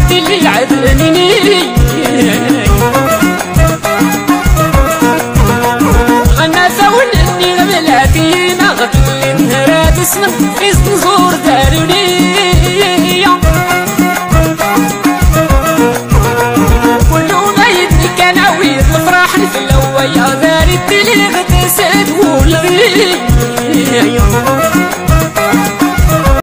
اللي العذنيني غنى ثول اني غبلا فينا غبل النهرات اسمه يزنزور داروني كل ما يدني كان عويض الفرح نفلو ويا داري الدليل